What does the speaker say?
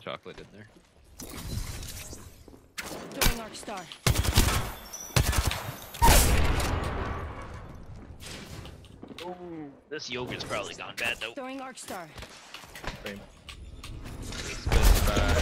chocolate in there. Throwing Arc Star. Ooh, this yogurt's probably gone bad though. Throwing Arc Star. Same. It's been bad.